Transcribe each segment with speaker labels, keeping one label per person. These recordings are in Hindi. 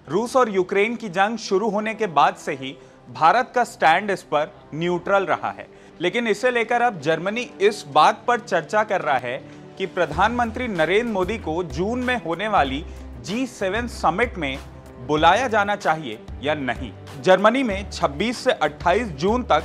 Speaker 1: रूस और यूक्रेन की जंग शुरू होने के बाद से ही भारत का स्टैंड इस पर न्यूट्रल रहा है, लेकिन इसे लेकर अब जर्मनी इस बात पर चर्चा कर रहा है कि प्रधानमंत्री नरेंद्र मोदी को जून में होने वाली G7 समिट में बुलाया जाना चाहिए या नहीं। जर्मनी में 26 से 28 जून तक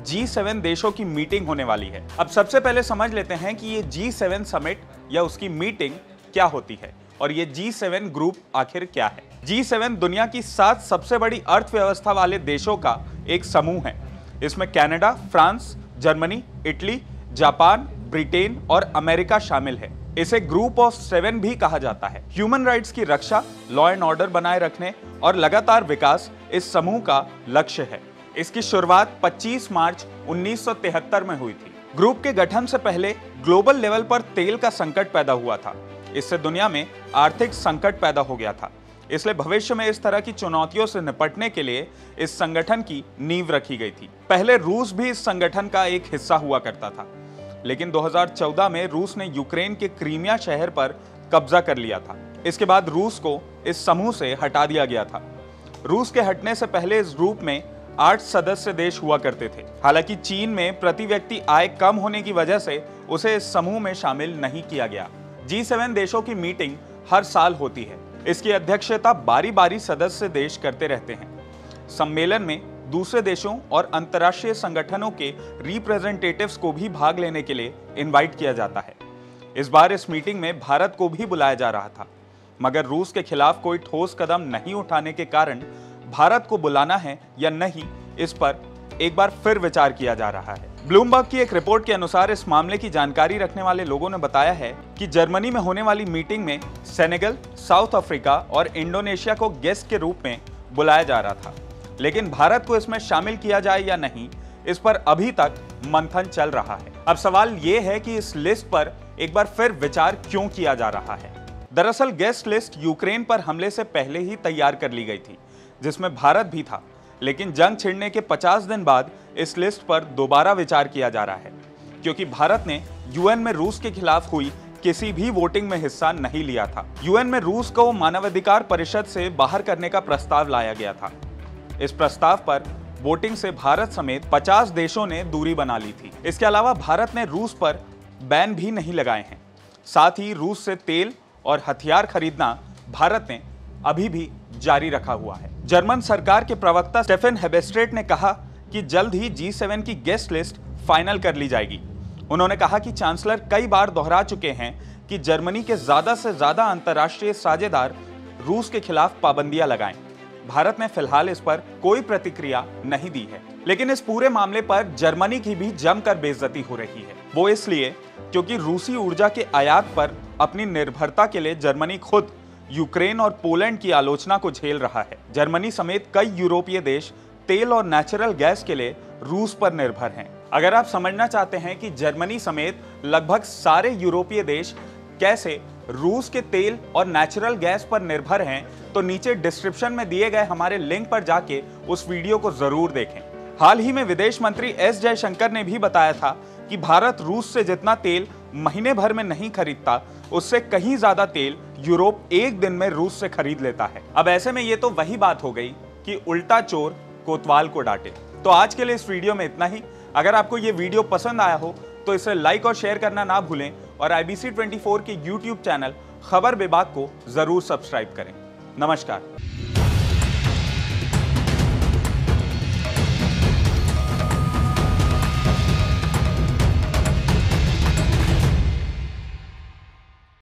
Speaker 1: G7 देशों की मीटिंग होने वाली है। अब सबसे पहले समझ लेते हैं कि ये G7 समिट या उसकी मीटिंग क्या होती है और ये G7 ग्रुप आखिर क्या है। G7 दुनिया की 7 सबसे बड़ी अर्थव्यवस्था वाले देशों का एक समूह है। इसमें Canada, France, Germany, Italy, Japan, Britain और अमेरिका शामिल है। इसे ग्रुप ऑफ 7 भी कहा जाता है। ह्यूमन राइट्स की रक्षा, लॉ एंड ऑर्डर बनाए रखने और लगातार विकास इस समूह का लक्ष्य है। इसकी शुरुआत 25 मार्च 1973 में हुई थी। ग्रुप के गठन से पहले ग्लोबल लेवल पर तेल का संकट पैदा हुआ था। इससे दुनिया में आर्थिक संकट पैदा हो गया था। इसलिए भविष्य में इस तरह की चुनौतियों से निपटने के लिए इस संगठन की नींव रखी गई थी। पहले रूस भी इस संगठन का एक हिस्सा हुआ करता था, लेकिन 2014 में रूस ने यूक्रेन के क्रीमिया शहर पर कब्जा कर लिया था। इसके बाद रूस को इस समूह से हटा दिया गया था। रूस के हटने से पहले इस ग्रुप में 8 सदस्य देश हुआ करते थे। हालांकि चीन में प्रति व्यक्ति आय कम होने की वजह से उसे इस समूह में शामिल नहीं किया गया। G7 देशों की मीटिंग हर साल होती है। इसकी अध्यक्षता बारी-बारी सदस्य देश करते रहते हैं। सम्मेलन में दूसरे देशों और अंतर्राष्ट्रीय संगठनों के रिप्रेजेंटेटिव्स को भी भाग लेने के लिए इनवाइट किया जाता है। इस बार इस मीटिंग में भारत को भी बुलाया जा रहा था, मगर रूस के खिलाफ कोई ठोस कदम नहीं उठाने के कारण भारत को बुलाना है या नहीं, इस पर एक बार फिर विचार किया जा रहा है। ब्लूमबर्ग की एक रिपोर्ट के अनुसार इस मामले की जानकारी रखने वाले लोगों ने बताया है कि जर्मनी में होने वाली मीटिंग में सेनेगल, साउथ अफ्रीका और इंडोनेशिया को गेस्ट के रूप में बुलाया जा रहा था, लेकिन भारत को इसमें शामिल किया जाए या नहीं, इस पर अभी तक मंथन चल रहा है। अब सवाल ये है कि इस लिस्ट पर एक बार फिर विचार क्यों किया जा रहा है। दरअसल गेस्ट लिस्ट यूक्रेन पर हमले से पहले ही तैयार कर ली गई थी, जिसमें भारत भी था, लेकिन जंग छिड़ने के 50 दिन बाद इस लिस्ट पर दोबारा विचार किया जा रहा है, क्योंकि भारत ने यूएन में रूस के खिलाफ हुई किसी भी वोटिंग में हिस्सा नहीं लिया था। यूएन में रूस को मानवाधिकार परिषद से बाहर करने का प्रस्ताव लाया गया था। इस प्रस्ताव पर वोटिंग से भारत समेत 50 देशों ने दूरी बना ली थी। इसके अलावा भारत ने रूस पर बैन भी नहीं लगाए हैं। साथ ही रूस से तेल और हथियार खरीदना भारत ने अभी भी जारी रखा हुआ है। जर्मन सरकार के प्रवक्ता स्टेफन हेबेस्ट्रेट ने कहा कि जल्द ही G7 की गेस्ट लिस्ट फाइनल कर ली जाएगी। उन्होंने कहा कि चांसलर कई बार दोहरा चुके हैं कि जर्मनी के ज्यादा से ज्यादा अंतर्राष्ट्रीय साझेदार रूस के खिलाफ पाबंदियां लगाएं। भारत ने फिलहाल इस पर कोई प्रतिक्रिया नहीं दी है, लेकिन इस पूरे मामले पर जर्मनी की भी जमकर बेइज्जती हो रही है। वो इसलिए क्योंकि रूसी ऊर्जा के आयात पर अपनी निर्भरता के लिए जर्मनी खुद यूक्रेन और पोलैंड की आलोचना को झेल रहा है। जर्मनी समेत कई यूरोपीय देश तेल और नेचुरल गैस के लिए रूस पर निर्भर हैं। अगर आप समझना चाहते हैं कि जर्मनी समेत लगभग सारे यूरोपीय देश कैसे रूस के तेल और नेचुरल गैस पर निर्भर हैं, तो नीचे डिस्क्रिप्शन में दिए गए हमारे लिंक पर जाके उस वीडियो को जरूर देखें। हाल ही में विदेश मंत्री एस जयशंकर ने भी बताया था कि भारत रूस से जितना तेल महीने भर में नहीं खरीदता, उससे कहीं ज्यादा तेल यूरोप एक दिन में रूस से खरीद लेता है। अब ऐसे में ये तो वही बात हो गई कि उल्टा चोर कोतवाल को डांटे। तो आज के लिए इस वीडियो में इतना ही। अगर आपको ये वीडियो पसंद आया हो तो इसे लाइक और शेयर करना ना भूलें और IBC 24 के YouTube चैनल खबर विभाग को जरूर सब्सक्राइब करें। नमस्कार।